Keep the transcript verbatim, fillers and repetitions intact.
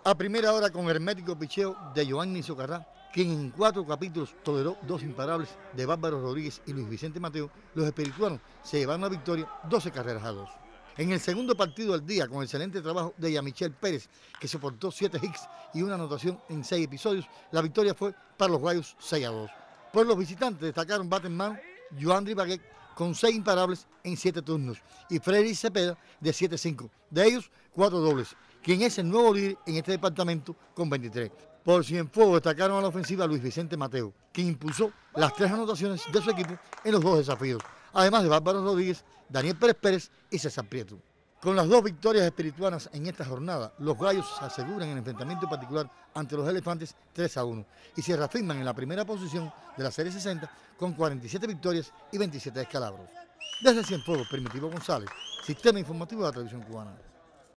A primera hora con hermético picheo de Yoani Socarrá, quien en cuatro capítulos toleró dos imparables de Bárbaro Rodríguez y Luis Vicente Mateo, los espirituanos se llevaron la victoria doce carreras a dos. En el segundo partido del día, con excelente trabajo de Yamichel Pérez, que soportó siete hits y una anotación en seis episodios, la victoria fue para los Guayos seis a dos. Por los visitantes destacaron bate en mano Joandri Baguette con seis imparables en siete turnos y Freddy Cepeda de siete a cinco, de ellos cuatro dobles, quien es el nuevo líder en este departamento con veintitrés. Por Cienfuegos destacaron a la ofensiva Luis Vicente Mateo, quien impulsó las tres anotaciones de su equipo en los dos desafíos, además de Bárbaro Rodríguez, Daniel Pérez Pérez y César Prieto. Con las dos victorias espirituanas en esta jornada, los Gallos se aseguran el enfrentamiento particular ante los Elefantes tres a uno y se reafirman en la primera posición de la Serie sesenta con cuarenta y siete victorias y veintisiete descalabros. Desde Cienfuegos, Primitivo González, Sistema Informativo de la Televisión Cubana.